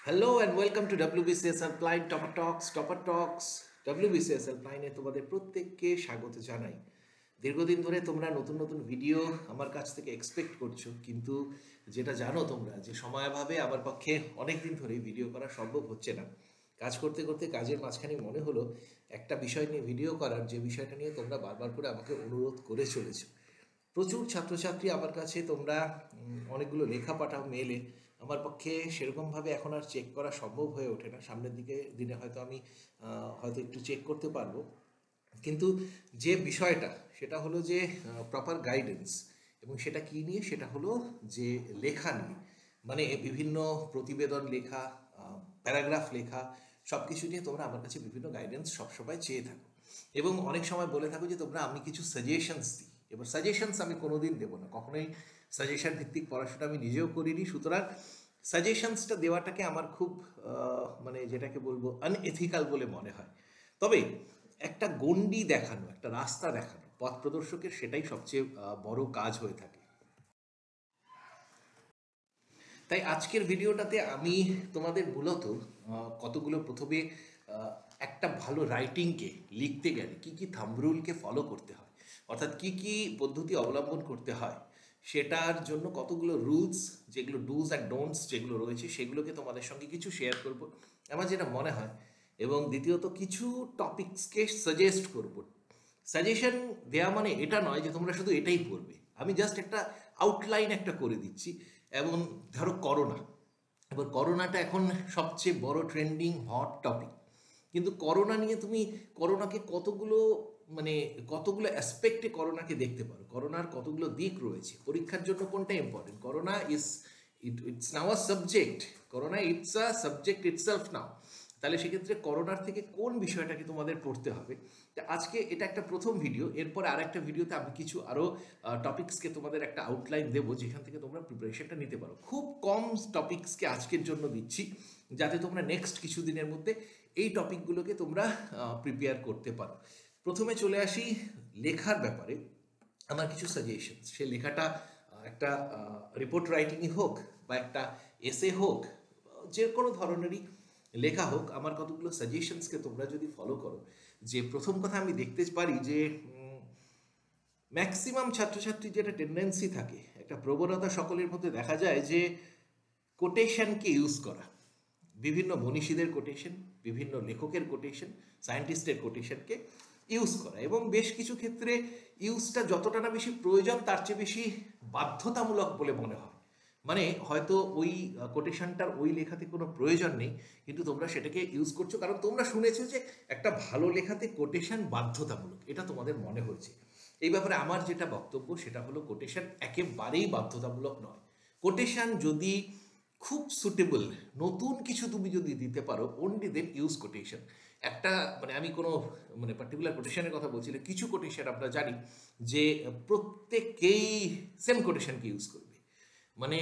Hello and welcome to WBCS helpline topper talks. WBCS হেল্পলাইনে তোমাদের প্রত্যেককে স্বাগত জানাই। দীর্ঘদিন ধরে তোমরা নতুন নতুন ভিডিও আমার কাছ থেকে এক্সপেক্ট করছো, কিন্তু যেটা জানো তোমরা যে সময়াভাবে আমার পক্ষে অনেক দিন ধরেই ভিডিও করা সম্ভব হচ্ছে না। কাজ করতে করতে কাজের মাঝখানে মনে হলো একটা বিষয় নিয়ে ভিডিও করার, যে বিষয়টা নিয়ে তোমরা বারবার করে আমাকে অনুরোধ করে চলেছো। প্রচুর ছাত্রছাত্রী আমার কাছে তোমরা অনেকগুলো লেখা পাঠাও মেলে। আমার পক্ষে সেরকমভাবে এখন আর চেক করা সম্ভব হয়ে ওঠে না। সামনের দিনে হয়তো আমি হয়তো একটু চেক করতে পারবো, কিন্তু যে বিষয়টা সেটা হলো যে প্রপার গাইডেন্স। এবং সেটা কী নিয়ে? সেটা হলো যে লেখা নিয়ে, মানে বিভিন্ন প্রতিবেদন লেখা, প্যারাগ্রাফ লেখা, সব কিছু নিয়ে তোমরা আমার কাছে বিভিন্ন গাইডেন্স সবসময় চেয়ে থাকো এবং অনেক সময় বলে থাকো যে তোমরা আমি কিছু সাজেশনস দিই। এবার সাজেশনস আমি কোনোদিন দেবো না, কখনোই সাজেশন ভিত্তিক পড়াশোনা আমি নিজেও করিনি। সুতরাং সাজেশনসটা দেওয়াটাকে আমার খুব মানে যেটাকে বলবো আনএথিক্যাল বলে মনে হয়। তবে একটা গণ্ডি দেখানো, একটা রাস্তা দেখানো পথ প্রদর্শকের, সেটাই সবচেয়ে বড় কাজ হয়ে থাকে। তাই আজকের ভিডিওটাতে আমি তোমাদের মূলত কতগুলো প্রথমে একটা ভালো রাইটিংকে লিখতে গেলে কী কী থাম্বরুলকে ফলো করতে হয়, অর্থাৎ কী কী পদ্ধতি অবলম্বন করতে হয়, সেটার জন্য কতগুলো রুলস, যেগুলো ডুজ অ্যান্ড ডোন্টস যেগুলো রয়েছে, সেগুলোকে তোমাদের সঙ্গে কিছু শেয়ার করব আমার যেটা মনে হয়। এবং দ্বিতীয়ত কিছু টপিকসকে সাজেস্ট করব। সাজেশন দেওয়া মানে এটা নয় যে তোমরা শুধু এটাই পড়বে, আমি জাস্ট একটা আউটলাইন একটা করে দিচ্ছি। এবং ধরো করোনা, এবার করোনাটা এখন সবচেয়ে বড় ট্রেন্ডিং হট টপিক, কিন্তু করোনা নিয়ে তুমি করোনাকে কতগুলো অ্যাসপেক্টে করোনাকে দেখতে পারো, করোনার কতগুলো দিক রয়েছে, পরীক্ষার জন্য কোনটা important. Corona it's now a subject, corona it's a subject itself now. তাহলে সেক্ষেত্রে করোনার থেকে কোন বিষয়টাকে তোমাদের পড়তে হবে। তা আজকে এটা একটা প্রথম ভিডিও, এরপর আর একটা ভিডিওতে আমি কিছু আরও টপিকসকে তোমাদের একটা আউটলাইন দেবো, যেখান থেকে তোমরা প্রিপারেশনটা নিতে পারো। খুব কম টপিকসকে আজকের জন্য দিচ্ছি, যাতে তোমরা নেক্সট কিছু দিনের মধ্যে এই টপিকগুলোকে তোমরা প্রিপেয়ার করতে পারো। প্রথমে চলে আসি লেখার ব্যাপারে। আমার কিছু সাজেশন, সে লেখাটা একটা রিপোর্ট রাইটিংই হোক বা একটা এসে হোক, যে কোনো ধরনেরই লেখা হোক, আমার কতগুলো সাজেশনসকে তোমরা যদি ফলো করো। যে প্রথম কথা আমি দেখতে পারি যে ম্যাক্সিমাম ছাত্রছাত্রী যেটা টেন্ডেন্সি থাকে, একটা প্রবণতা সকলের মধ্যে দেখা যায় যে কোটেশনকে ইউজ করা, বিভিন্ন মনীষীদের কোটেশন, বিভিন্ন লেখকের কোটেশন, সায়েন্টিস্টের কোটেশনকে ইউজ করা, এবং বেশ কিছু ক্ষেত্রে ইউজটা যতটা না বেশি প্রয়োজন তার চেয়ে বেশি বাধ্যতামূলক বলে মনে হয়। মানে হয়তো ওই কোটেশনটার ওই লেখাতে কোনো প্রয়োজন নেই, কিন্তু তোমরা সেটাকে ইউজ করছো কারণ তোমরা শুনেছো যে একটা ভালো লেখাতে কোটেশন বাধ্যতামূলক, এটা তোমাদের মনে হয়েছে। এই ব্যাপারে আমার যেটা বক্তব্য সেটা হলো, কোটেশন একেবারেই বাধ্যতামূলক নয়। কোটেশন যদি খুব সুটেবল, নতুন কিছু তুমি যদি দিতে পারো, অনলি দেন ইউজ কোটেশন। একটা আমি কোনো পার্টিকুলার কোটেশনের কথা বলছি না, কিছু কোটেশন আমরা জানি যে প্রত্যেকেই সেম কোটেশনকে ইউজ করবে। মানে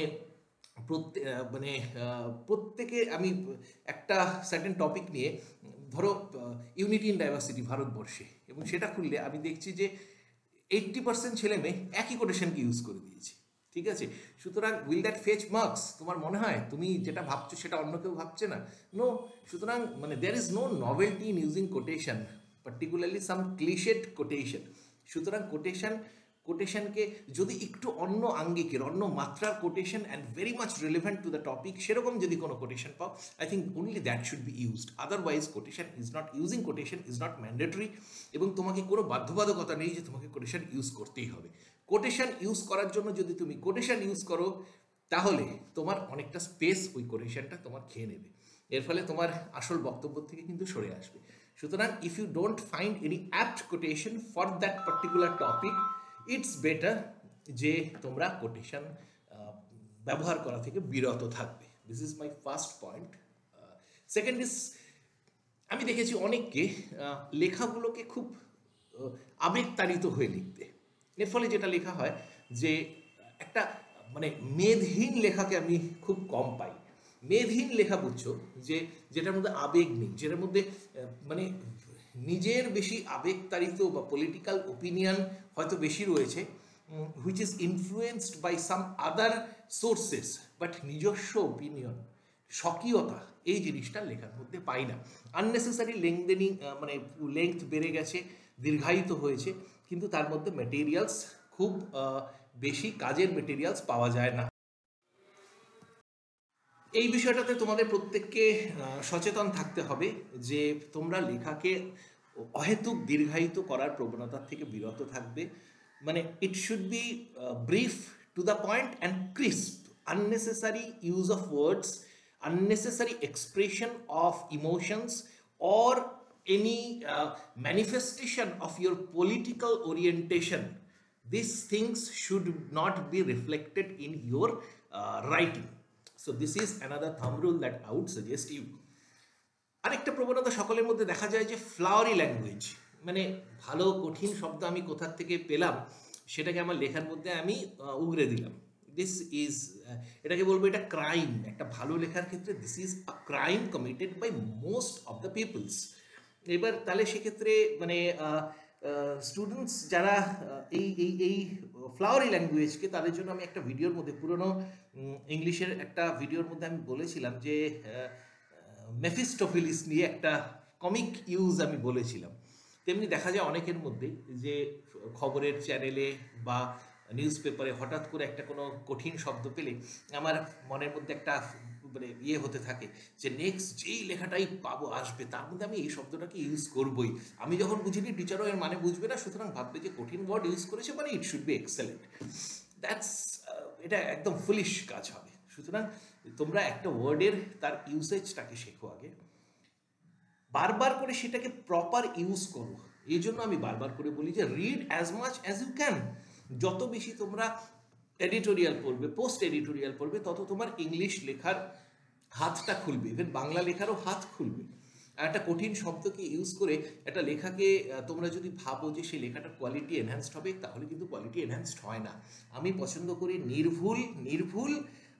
প্রত্যেকে, আমি একটা সার্টেন টপিক নিয়ে, ধরো ইউনিটি ইন ডাইভার্সিটি ভারতবর্ষে, এবং সেটা খুললে আমি দেখছি যে 80% ছেলে মেয়ে একই কোটেশনকে ইউজ করে দিয়েছে। ঠিক আছে, সুতরাং উইল দ্যাট ফেচ মার্কস? তোমার মনে হয় তুমি যেটা ভাবছো সেটা অন্য কেউ ভাবছে না? নো। সুতরাং there is no novelty in using quotation, particularly some cliched quotation. সুতরাং কোটেশনকে যদি একটু অন্য আঙ্গিকের, অন্য মাত্রার quotation and very much relevant to the topic, সেরকম যদি কোনো কোটেশন পাও, I think only that should be used. Otherwise using quotation is not mandatory, এবং তোমাকে কোনো বাধ্যবাধকতা নেই যে তোমাকে কোটেশন ইউজ করতেই হবে। কোটেশন ইউজ করার জন্য যদি তুমি কোটেশন ইউজ করো, তাহলে তোমার অনেকটা স্পেস ওই কোটেশনটা তোমার খেয়ে নেবে, এর ফলে তোমার আসল বক্তব্য থেকে কিন্তু সরে আসবে। সুতরাং if you don't find any apt quotation for that particular topic, it's better যে তোমরা কোটেশন ব্যবহার করা থেকে বিরত থাকবে। This is my first point. Second is, আমি দেখেছি অনেককে লেখাগুলোকে খুব আবেগতাড়িত হয়ে লিখতে। এর ফলে যেটা লেখা হয় যে একটা মেদহীন লেখাকে আমি খুব কম পাই। মেদহীন লেখা বুঝছো যে যেটার মধ্যে আবেগ নেই, যেটার মধ্যে নিজের বেশি আবেগতাড়িত বা পলিটিক্যাল ওপিনিয়ন হয়তো বেশি রয়েছে, which is influenced by some other sources, but নিজস্ব ওপিনিয়ন স্বকীয়তা এই জিনিসটা লেখার মধ্যে পাই না। আননেসেসারি লেংদেনিং, মানে লেংথ বেড়ে গেছে, দীর্ঘায়িত হয়েছে, কিন্তু তার মধ্যে মেটেরিয়ালস খুব বেশি কাজের মেটেরিয়ালস পাওয়া যায় না। এই বিষয়টাতে তোমাদের প্রত্যেককে সচেতন থাকতে হবে যে তোমরা লেখাকে অহেতুক দীর্ঘায়িত করার প্রবণতার থেকে বিরত থাকবে। মানে it should be brief, to the point and crisp. Unnecessary use of words, unnecessary expression of emotions, or any manifestation of your political orientation, these things should not be reflected in your writing. So this is another thumb rule that I would suggest you. আরেকটা প্রবণতা সকলের মধ্যে দেখা যায় যে flowery language, মানে ভালো কঠিন শব্দ আমি কোথা থেকে পেলাম সেটাকে আমার লেখার মধ্যে আমি উগরে দিলাম। দিস ইজ, এটাকে বলবো এটা ক্রাইম। একটা ভালো লেখার ক্ষেত্রে this is a crime committed by most of the peoples. এবার তাহলে সেক্ষেত্রে মানে স্টুডেন্টস যারা এই এই এই ফ্লাওয়ারি ল্যাঙ্গুয়েজকে, তাদের জন্য আমি একটা ভিডিওর মধ্যে, পুরনো ইংলিশের একটা ভিডিওর মধ্যে আমি বলেছিলাম যে মেফিস্টোফিলিস নিয়ে একটা কমিক ইউজ আমি বলেছিলাম। তেমনি দেখা যায় অনেকের মধ্যে যে খবরের চ্যানেলে বা নিউজ পেপারে হঠাৎ করে একটা কোনো কঠিন শব্দ পেলে আমার মনের মধ্যে একটা মানে ইয়ে হতে থাকে যে নেক্সট যেই লেখাটাই পাবো আসবে তার মধ্যে আমি এই শব্দটাকে ইউজ করবই। আমি যখন বুঝিনি টিচারও এর মানে বুঝবে না, সুতরাং ভাববে যে কঠিন ওয়ার্ড ইউজ করেছে মানে it should be excellent. That's, এটা একদম ফুলিশ কাজ হবে। সুতরাং তোমরা একটা ওয়ার্ডের তার ইউসেজটাকে শেখো আগে, বারবার করে সেটাকে প্রপার ইউজ করো। এই জন্য আমি বারবার করে বলি যে read as much as you can. যত বেশি তোমরা এডিটোরিয়াল পড়বে, পোস্ট এডিটোরিয়াল পড়বে, তত তোমার ইংলিশ লেখার হাতটা খুলবে, ইভেন বাংলা লেখারও হাত খুলবে। আর একটা কঠিন শব্দকে ইউজ করে একটা লেখাকে তোমরা যদি ভাবো যে সেই লেখাটার কোয়ালিটি এনহ্যান্সড হবে, তাহলে কিন্তু কোয়ালিটি এনহ্যান্সড হয় না। আমি পছন্দ করি নির্ভুল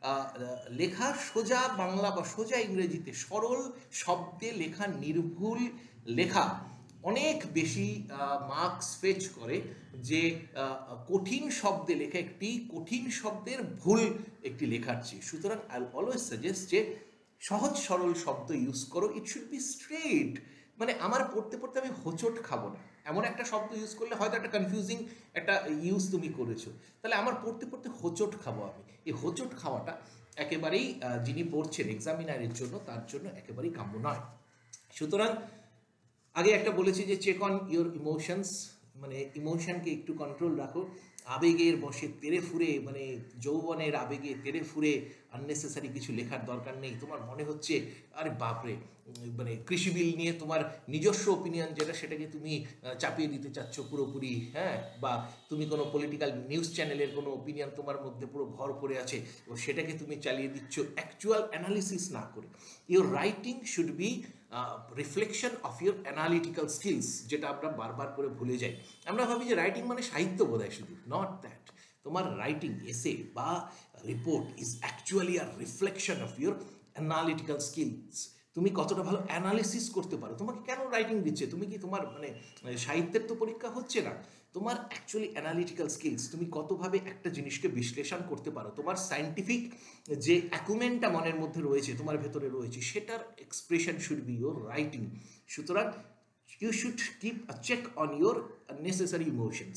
লেখা, সোজা বাংলা বা সোজা ইংরেজিতে সরল শব্দে লেখা, নির্ভুল লেখা অনেক বেশি মার্কস ফেচ করে যে কঠিন শব্দে লেখা একটি কঠিন শব্দের ভুল একটি লেখার চেয়ে। সুতরাং আই অলওয়েজ সাজেস্ট যে সহজ সরল শব্দ ইউজ করো। It should be straight. মানে আমার পড়তে পড়তে আমি হোঁচট খাবো না, এমন একটা শব্দ ইউজ করলে হয়তো একটা কনফিউজিং একটা ইউজ তুমি করেছো, তাহলে আমার পড়তে পড়তে হোঁচট খাবো আমি। এই হোঁচট খাওয়াটা একেবারেই যিনি পড়ছেন এক্সামিনারের জন্য, তার জন্য একেবারেই কাম্য নয়। সুতরাং আগে একটা বলেছি যে চেক অন ইউর ইমোশনস, মানে ইমোশনকে একটু কন্ট্রোল রাখো। আবেগের বশে তেরে ফুরে, মানে যৌবনের আবেগে তেরে ফুরে আননেসেসারি কিছু লেখার দরকার নেই। তোমার মনে হচ্ছে আরে বাপরে, মানে কৃষি বিল নিয়ে তোমার নিজস্ব ওপিনিয়ন যেটা, সেটাকে তুমি চাপিয়ে দিতে চাচ্ছ পুরোপুরি, হ্যাঁ, বা তুমি কোনো পলিটিক্যাল নিউজ চ্যানেলের কোনো ওপিনিয়ন তোমার মধ্যে পুরো ভর করে আছে এবং সেটাকে তুমি চালিয়ে দিচ্ছ অ্যাকচুয়াল অ্যানালিসিস না করে। Your writing should be reflection of your analytical skills, যেটা আমরা বারবার করে ভুলে যাই। আমরা ভাবি যে রাইটিং মানে সাহিত্য বোধহয় শুধু, নট দ্যাট। তোমার রাইটিং এসে বা report is actually a reflection of your analytical skills. তুমি কতটা ভালো অ্যানালিসিস করতে পারো। তোমাকে কেন রাইটিং দিচ্ছে? তুমি কি তোমার মানে সাহিত্যের তো পরীক্ষা হচ্ছে না, তোমার অ্যাকচুয়ালি অ্যানালিটিক্যাল স্কিলস, তুমি কতভাবে একটা জিনিসকে বিশ্লেষণ করতে পারো, তোমার সায়েন্টিফিক যে অ্যাকুমেন্টটা মনের মধ্যে রয়েছে, তোমার ভেতরে রয়েছে, সেটার expression should be your writing. সুতরাং you should keep a check on your necessary emotions.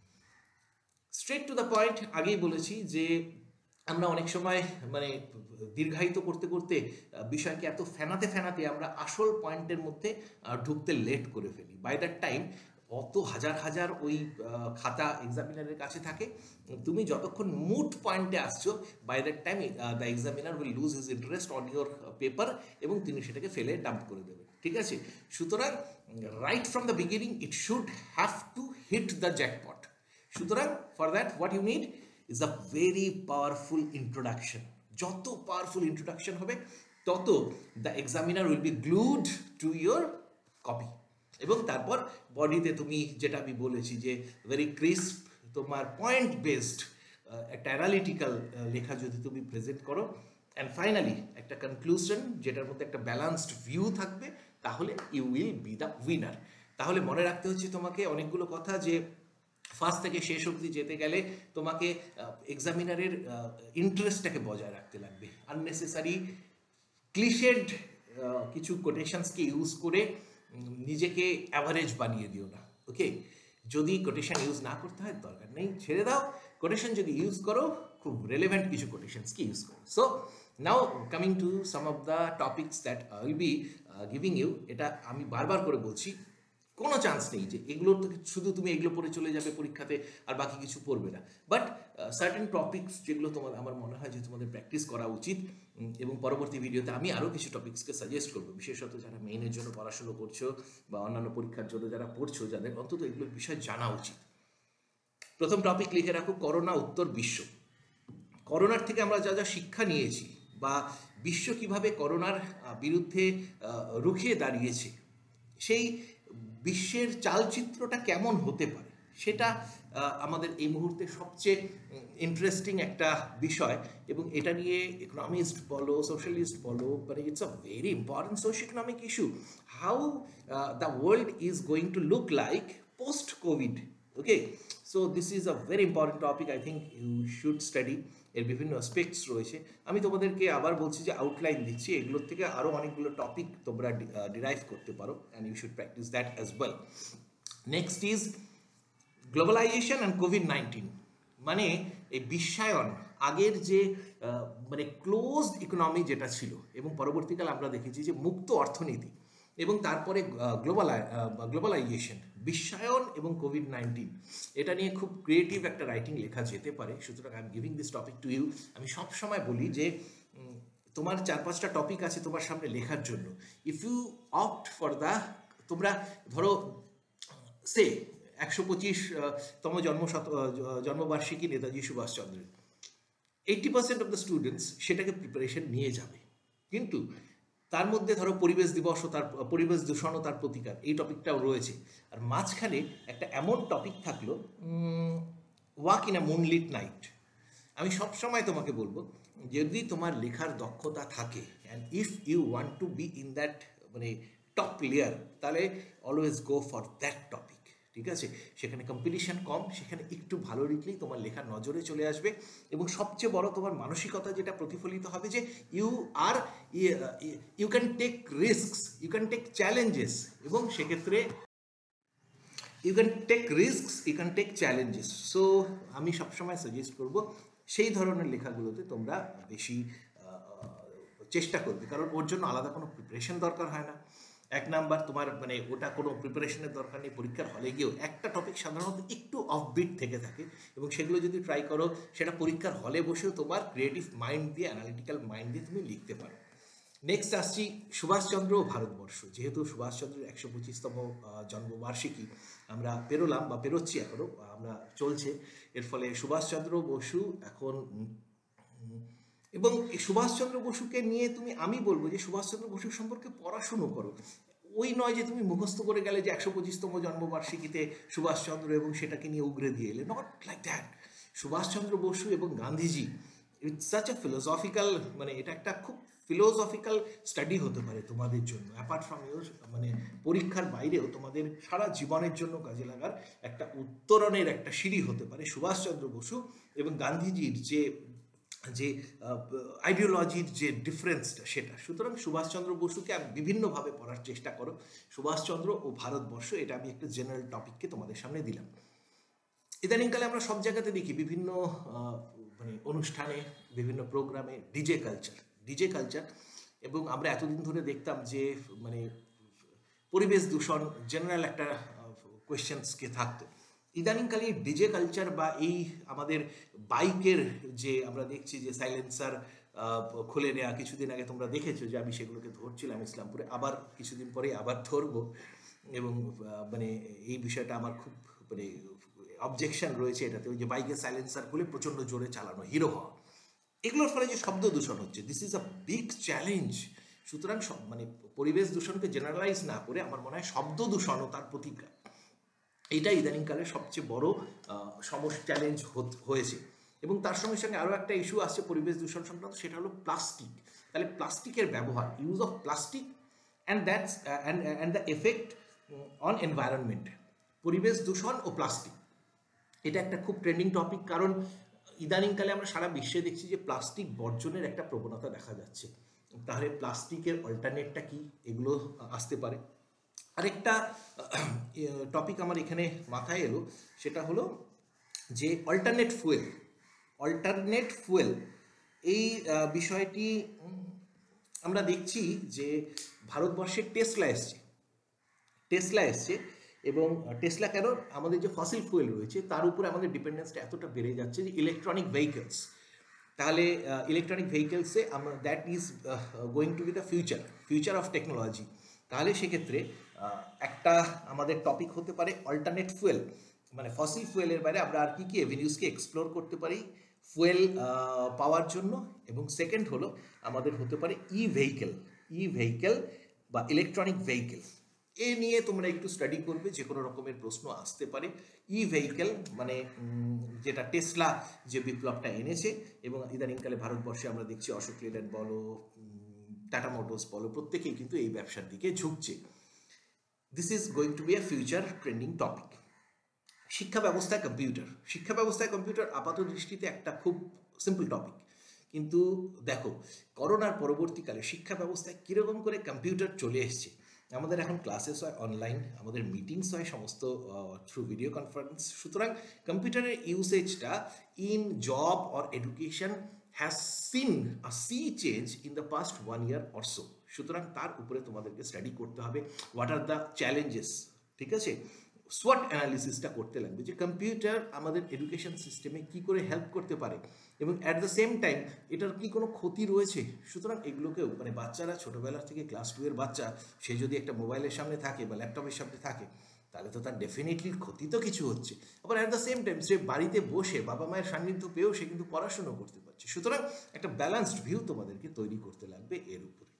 Straight to the point, আগেই বলেছি যে আমরা অনেক সময় মানে দীর্ঘায়িত করতে করতে বিষয়কে এত ফেনাতে আমরা আসল পয়েন্টের মধ্যে ঢুকতে লেট করে ফেলি। বাই দ্যাট টাইম অত হাজার ওই খাতা এক্সামিনারের কাছে থাকে, তুমি যতক্ষণ মুড পয়েন্টে আসছো, by that time the examiner will lose his interest on your paper এবং তিনি সেটাকে ফেলে ডাম্প করে দেবেন। ঠিক আছে? সুতরাং right from the beginning it should have to hit the jackpot. সুতরাং for that what you need is a very powerful introduction. যত পাওয়ারফুল ইন্ট্রোডাকশন হবে তত the examiner will be glued to your copy. এবং তারপর বডিতে তুমি যেটা আমি বলেছি যে ভেরি ক্রিস্প, তোমার পয়েন্ট বেসড একটা অ্যানালিটিক্যাল লেখা যদি তুমি প্রেজেন্ট করো, অ্যান্ড ফাইনালি একটা কনক্লুশন যেটার মধ্যে একটা ব্যালান্সড ভিউ থাকবে, তাহলে you will be the winner. তাহলে মনে রাখতে হচ্ছে তোমাকে অনেকগুলো কথা, যে ফার্স্ট থেকে শেষ অবধি যেতে গেলে তোমাকে এক্সামিনারের ইন্টারেস্টটাকে বজায় রাখতে লাগবে। আননেসেসারি ক্লিশেড কিছু কোটেশনসকে ইউজ করে নিজেকে অ্যাভারেজ বানিয়ে দিও না, ওকে? যদি কোটেশন ইউজ না করতে হয় দরকার নেই, ছেড়ে দাও। কোটেশন যদি ইউজ করো, খুব রেলেভেন্ট কিছু কোটেশনসকে ইউজ করো। So now coming to some of the topics that I will be giving you. এটা আমি বারবার করে বলছি, কোনো চান্স নেই যে এগুলোর থেকে শুধু তুমি এগুলো পড়ে চলে যাবে পরীক্ষাতে আর বাকি কিছু পড়বে না। বাট সার্টেন টপিকস যেগুলো তোমার আমার মনে হয় যে তোমাদের প্র্যাকটিস করা উচিত, এবং পরবর্তী ভিডিওতে আমি আরও কিছু টপিক্সকে সাজেস্ট করবো, বিশেষত যারা মেইনের জন্য পড়াশুনো করছো বা অন্যান্য পরীক্ষার জন্য যারা পড়ছো, যাদের অন্তত এগুলোর বিষয় জানা উচিত। প্রথম টপিক লিখে রাখো, করোনা উত্তর বিশ্ব। করোনার থেকে আমরা যা যা শিক্ষা নিয়েছি বা বিশ্ব কিভাবে করোনার বিরুদ্ধে রুখে দাঁড়িয়েছে, সেই বিশ্বের চালচিত্রটা কেমন হতে পারে, সেটা আমাদের এই মুহূর্তে সবচেয়ে ইন্টারেস্টিং একটা বিষয়। এবং এটা নিয়ে ইকোনমিস্ট বলো, সোশ্যালিস্ট বলো, মানে it's a very important socio economic issue, how the world is going to look like post covid, okay? So this is a very important topic, I think you should study. এর বিভিন্ন aspects রয়েছে, আমি তোমাদেরকে আবার বলছি যে outline দিচ্ছি, এগুলোর থেকে আরও অনেকগুলো টপিক তোমরা ডিরাইভ করতে পারো, and you should practice that as well. Next is globalization and কোভিড-19, মানে এই বিশ্বায়ন, আগের যে মানে ক্লোজড ইকোনমি যেটা ছিল এবং পরবর্তীকালে আমরা দেখেছি যে মুক্ত অর্থনীতি, এবং তারপরে গ্লোবালাইজেশন, বিশ্বায়ন এবং কোভিড-19, এটা নিয়ে খুব ক্রিয়েটিভ একটা রাইটিং লেখা যেতে পারে। সুতরাং I am giving this topic to you. আমি সবসময় বলি যে তোমার 4-5টা টপিক আছে তোমার সামনে লেখার জন্য, if you opt for the, তোমরা ধরো সে 125তম জন্মবার্ষিকী নেতাজি সুভাষচন্দ্রের, 80% অফ দ্য স্টুডেন্টস সেটাকে প্রিপারেশন নিয়ে যাবে, কিন্তু তার মধ্যে ধরো পরিবেশ দিবস ও তার পরিবেশ দূষণ ও তার প্রতিকার, এই টপিকটাও রয়েছে। আর মাঝখানে একটা এমন টপিক থাকলো walk in a moonlit night. আমি সবসময় তোমাকে বলবো, যদি তোমার লেখার দক্ষতা থাকে, and if you want to be in that মানে টপ লেয়ার, তাহলে always go for that topic, ঠিক আছে? সেখানে কম্পিটিশন কম, সেখানে একটু ভালো লিখলেই তোমার লেখার নজরে চলে আসবে, এবং সবচেয়ে বড় তোমার মানসিকতা যেটা প্রতিফলিত হবে যে you can take risks, you can take challenges, এবং সেক্ষেত্রে you can take risks, you can take challenges. So আমি সবসময় সাজেস্ট করব সেই ধরনের লেখাগুলোতে তোমরা বেশি চেষ্টা করবে, কারণ ওর জন্য আলাদা কোনো প্রিপারেশন দরকার হয় না। এক নাম্বার, তোমার মানে ওটা কোনো প্রিপারেশনের দরকার নেই। পরীক্ষার হলে গিয়েও একটা টপিক সাধারণত একটু অফবিট থেকে থাকে, এবং সেগুলো যদি ট্রাই করো, সেটা পরীক্ষার হলে বসেও তোমার ক্রিয়েটিভ মাইন্ড দিয়ে, অ্যানালিটিক্যাল মাইন্ড দিয়ে তুমি লিখতে পারো। নেক্সট আসছি সুভাষচন্দ্র ও ভারতবর্ষ। যেহেতু সুভাষচন্দ্রের 125তম জন্মবার্ষিকী আমরা পেরোলাম বা পেরোচ্ছি, এখনও আমরা চলছে, এর ফলে সুভাষচন্দ্র বসু এখন, এবং এই সুভাষচন্দ্র বসুকে নিয়ে তুমি, আমি বলবো যে সুভাষচন্দ্র বসুর সম্পর্কে পড়াশুনো করো। ওই নয় যে তুমি মুখস্থ করে গেলে যে 125তম জন্মবার্ষিকীতে সুভাষচন্দ্র এবং সেটাকে নিয়ে উগরে দিয়ে এলে, not like that. Subhash Chandra Bose এবং Gandhiji, it's such a philosophical, মানে এটা একটা খুব ফিলোসফিক্যাল স্টাডি হতে পারে তোমাদের জন্য, অ্যাপার্ট ফ্রম ইউর মানে পরীক্ষার বাইরেও তোমাদের সারা জীবনের জন্য কাজে লাগার একটা উত্তরণের একটা সিঁড়ি হতে পারে সুভাষচন্দ্র বসু এবং গান্ধীজির যে আইডিওলজির যে ডিফারেন্সটা, সেটা। সুতরাং সুভাষচন্দ্র বসুকে আমি বিভিন্নভাবে পড়ার চেষ্টা করো। সুভাষচন্দ্র ও ভারতবর্ষ, এটা আমি একটা জেনারেল টপিককে তোমাদের সামনে দিলাম। ইদানিংকালে আমরা সব জায়গাতে দেখি, বিভিন্ন মানে অনুষ্ঠানে, বিভিন্ন প্রোগ্রামে ডিজে কালচার, এবং আমরা এতদিন ধরে দেখতাম যে মানে পরিবেশ দূষণ জেনারেল একটা কোয়েশ্চেন্সকে থাকতো। ইদানিংকালে ডিজে কালচার বা এই আমাদের বাইকের যে আমরা দেখছি যে সাইলেন্সার খুলে নেওয়া, কিছুদিন আগে তোমরা দেখেছো যে আমি সেগুলোকে ধরছিলাম ইসলামপুরে, আবার কিছুদিন পরে আবার ধরবো, এবং মানে এই বিষয়টা আমার খুব মানে অবজেকশন রয়েছে এটাতে, ওই যে বাইকের সাইলেন্সার খুলে প্রচণ্ড জোরে চালানো, হিরো হওয়া, এগুলোর ফলে যে শব্দ দূষণ হচ্ছে, this is a big challenge. সুতরাং মানে পরিবেশ দূষণকে জেনারেলাইজ না করে আমার মনে হয় শব্দ দূষণ ও তার প্রতিকার, এইটা ইদানিংকালে সবচেয়ে বড় সমস্যা, চ্যালেঞ্জ হয়েছে। এবং তার সঙ্গে সঙ্গে আরও একটা ইস্যু আসছে পরিবেশ দূষণ সংক্রান্ত, সেটা হলো প্লাস্টিক। তাহলে প্লাস্টিকের ব্যবহার, use of plastic and that's and the effect on environment. পরিবেশ দূষণ ও প্লাস্টিক, এটা একটা খুব ট্রেন্ডিং টপিক, কারণ ইদানিংকালে আমরা সারা বিশ্বে দেখছি যে প্লাস্টিক বর্জনের একটা প্রবণতা দেখা যাচ্ছে। তাহলে প্লাস্টিকের অল্টারনেটটা কি, এগুলো আসতে পারে। আরেকটা টপিক আমার এখানে মাথায় এলো, সেটা হলো যে অল্টারনেট ফুয়েল এই বিষয়টি আমরা দেখছি যে ভারতবর্ষে টেসলা এসছে এবং টেসলা কেন, আমাদের যে ফসিল ফুয়েল রয়েছে তার উপরে আমাদের ডিপেন্ডেন্সটা এতটা বেড়ে যাচ্ছে যে ইলেকট্রনিক ভেহিকলস, তাহলে ইলেকট্রনিক ভেহিকলসে আমরা that is going to be the future of technology. তাহলে সেক্ষেত্রে একটা আমাদের টপিক হতে পারে অল্টারনেট ফুয়েল, মানে ফসিল ফুয়েলের বাইরে আমরা আর কী কী এভিনিউজকে এক্সপ্লোর করতে পারি ফুয়েল পাওয়ার জন্য। এবং সেকেন্ড হলো আমাদের হতে পারে ই ভেহিকেল বা ইলেকট্রনিক ভেহিকেল, এ নিয়ে তোমরা একটু স্টাডি করবে, যে কোনো রকমের প্রশ্ন আসতে পারে। ই ভেহিকেল মানে যেটা টেসলা যে বিপ্লবটা এনেছে, এবং ইদানিংকালে ভারতবর্ষে আমরা দেখছি অশোক লেল্যান্ড বলো, টাটা মোটরস বলো, প্রত্যেকেই কিন্তু এই ব্যবসার দিকে ঝুঁকছে। This is going to be a future trending topic. শিক্ষা ব্যবস্থায় কম্পিউটার আপাত দৃষ্টিতে একটা খুব সিম্পল টপিক, কিন্তু দেখো করোনার পরবর্তীকালে শিক্ষা ব্যবস্থায় কীরকম করে কম্পিউটার চলে এসছে। আমাদের এখন ক্লাসেস হয় অনলাইন, আমাদের মিটিংস হয় সমস্ত থ্রু ভিডিও কনফারেন্স, সুতরাং কম্পিউটারের ইউসেজটা in job or education has seen a sea change in the past 1 year or so. সুতরাং তার উপরে তোমাদেরকে স্টাডি করতে হবে, হোয়াট আর দ্য চ্যালেঞ্জেস, ঠিক আছে। সোয়াট অ্যানালিসিসটা করতে লাগবে যে কম্পিউটার আমাদের এডুকেশন সিস্টেমে কী করে হেল্প করতে পারে, এবং অ্যাট দ্য সেম টাইম এটার কি কোনো ক্ষতি রয়েছে। সুতরাং এগুলোকেও মানে বাচ্চারা ছোটোবেলা থেকে ক্লাস 2 এর বাচ্চা, সে যদি একটা মোবাইলের সামনে থাকে বা ল্যাপটপের সামনে থাকে, তাহলে তো তার ডেফিনেটলি ক্ষতি তো কিছু হচ্ছে। আবার অ্যাট দ্য সেম টাইম সে বাড়িতে বসে বাবা মায়ের সান্নিধ্য পেয়েও সে কিন্তু পড়াশুনো করতে পারছে। সুতরাং একটা ব্যালেন্সড ভিউ তোমাদেরকে তৈরি করতে লাগবে এর উপরে।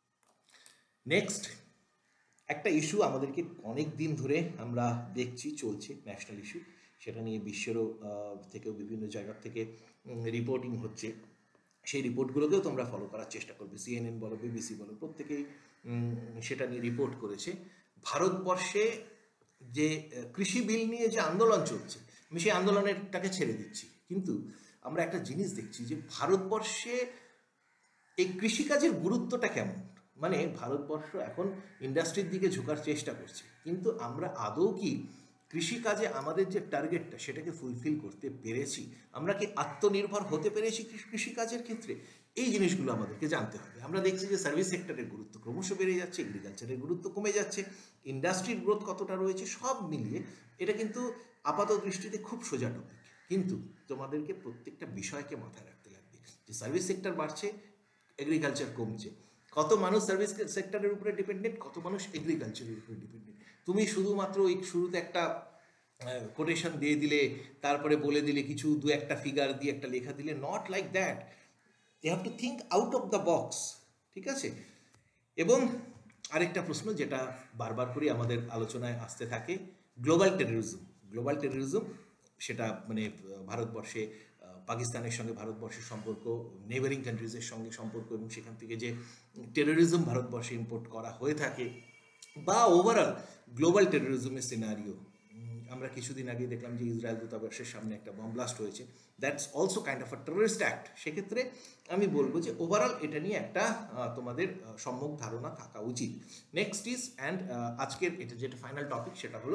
নেক্সট একটা ইস্যু আমাদেরকে অনেক দিন ধরে আমরা দেখছি চলছে, ন্যাশনাল ইস্যু, সেটা নিয়ে বিশ্বেরও থেকেও বিভিন্ন জায়গার থেকে রিপোর্টিং হচ্ছে, সেই রিপোর্টগুলোকেও তোমরা ফলো করার চেষ্টা করবে। CNN বলো, BBC বলো, প্রত্যেকেই সেটা নিয়ে রিপোর্ট করেছে। ভারতবর্ষে যে কৃষি বিল নিয়ে যে আন্দোলন চলছে, আমি সেই আন্দোলনেরটাকে ছেড়ে দিচ্ছি, কিন্তু আমরা একটা জিনিস দেখছি যে ভারতবর্ষে এই কৃষিকাজের গুরুত্বটা কেমন। মানে ভারতবর্ষ এখন ইন্ডাস্ট্রির দিকে ঝোঁকার চেষ্টা করছে, কিন্তু আমরা আদৌ কি কৃষিকাজে আমাদের যে টার্গেটটা সেটাকে ফুলফিল করতে পেরেছি, আমরা কি আত্মনির্ভর হতে পেরেছি কৃষিকাজের ক্ষেত্রে, এই জিনিসগুলো আমাদেরকে জানতে হবে। আমরা দেখছি যে সার্ভিস সেক্টরের গুরুত্ব ক্রমশ বেড়ে যাচ্ছে, এগ্রিকালচারের গুরুত্ব কমে যাচ্ছে, ইন্ডাস্ট্রির গ্রোথ কতটা রয়েছে, সব মিলিয়ে এটা কিন্তু আপাত দৃষ্টিতে খুব সোজা টপিক, কিন্তু তোমাদেরকে প্রত্যেকটা বিষয়কে মাথায় রাখতে লাগবে যে সার্ভিস সেক্টর বাড়ছে, এগ্রিকালচার কমছে, কত মানুষ সার্ভিস সেক্টরের উপরে ডিপেন্ডেন্ট, কত মানুষ এগ্রিকালচারের উপরে ডিপেন্ডেন্ট। তুমি শুধুমাত্র ওই শুরুতে একটা কোটেশন দিয়ে দিলে, তারপরে বলে দিলে কিছু 2-1টা ফিগার দিয়ে একটা লেখা দিলে, not like that, you have to think out of the box, ঠিক আছে। এবং আরেকটা প্রশ্ন যেটা বারবার করে আমাদের আলোচনায় আসতে থাকে, গ্লোবাল টেররিজম, সেটা মানে ভারতবর্ষে পাকিস্তানের সঙ্গে ভারতবর্ষের সম্পর্ক, নেইবারিং কান্ট্রিজের সঙ্গে সম্পর্ক, এবং সেখান থেকে যে টেররিজম ভারতবর্ষে ইম্পোর্ট করা হয়ে থাকে, বা ওভারঅল গ্লোবাল টেররিজমের সিনারিও। আমরা কিছুদিন আগে দেখলাম যে ইসরায়েল দূতাবাসের সামনে একটা বম ব্লাস্ট হয়েছে, that's also kind of a terrorist act. সেক্ষেত্রে আমি বলবো যে ওভারঅল এটা নিয়ে একটা তোমাদের সম্যক ধারণা থাকা উচিত। নেক্সট ইজ আজকের এটা যেটা ফাইনাল টপিক, সেটা হলো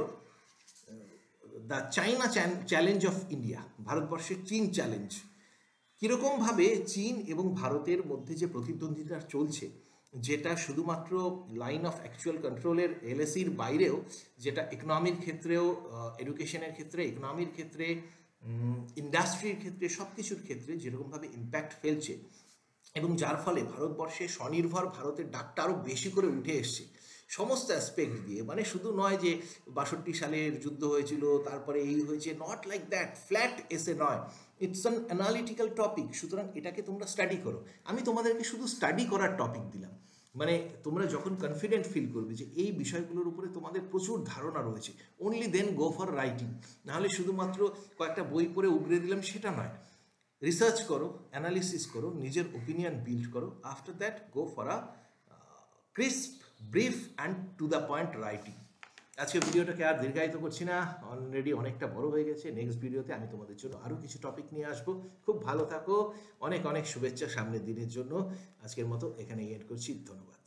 the China challenge of India, ভারতবর্ষের চীন চ্যালেঞ্জ। কীরকমভাবে চীন এবং ভারতের মধ্যে যে প্রতিদ্বন্দ্বিতা চলছে, যেটা শুধুমাত্র লাইন অফ অ্যাকচুয়াল কন্ট্রোলের LACর বাইরেও, যেটা ইকোনমির ক্ষেত্রেও, এডুকেশনের ক্ষেত্রে, ইকোনমির ক্ষেত্রে, ইন্ডাস্ট্রির ক্ষেত্রে, সব কিছুর ক্ষেত্রে যেরকমভাবে ইম্প্যাক্ট ফেলছে, এবং যার ফলে ভারতবর্ষে স্বনির্ভর ভারতের ডাকটা আরও বেশি করে উঠে এসছে সমস্ত অ্যাসপেক্ট দিয়ে। মানে শুধু নয় যে 62 সালের যুদ্ধ হয়েছিল তারপরে এই হয়েছে, নট লাইক দ্যাট, ফ্ল্যাট এসে নয়, ইটস অ্যান অ্যানালিটিক্যাল টপিক। সুতরাং এটাকে তোমরা স্টাডি করো। আমি তোমাদেরকে শুধু স্টাডি করার টপিক দিলাম, মানে তোমরা যখন কনফিডেন্ট ফিল করবে যে এই বিষয়গুলোর উপরে তোমাদের প্রচুর ধারণা রয়েছে, only then go for writing. নাহলে শুধুমাত্র কয়েকটা বই পড়ে উগড়ে দিলাম সেটা নয়, রিসার্চ করো, অ্যানালিসিস করো, নিজের ওপিনিয়ন বিল্ড করো, after that go for a crisp, brief and to the point writing. আজকে ভিডিওটাকে আর দীর্ঘায়িত করছি না, অলরেডি অনেকটা বড় হয়ে গেছে। নেক্সট ভিডিওতে আমি তোমাদের জন্য আরও কিছু টপিক নিয়ে আসবো। খুব ভালো থাকো, অনেক অনেক শুভেচ্ছা সামনের দিনের জন্য। আজকের মতো এখানে এন্ড করছি, ধন্যবাদ।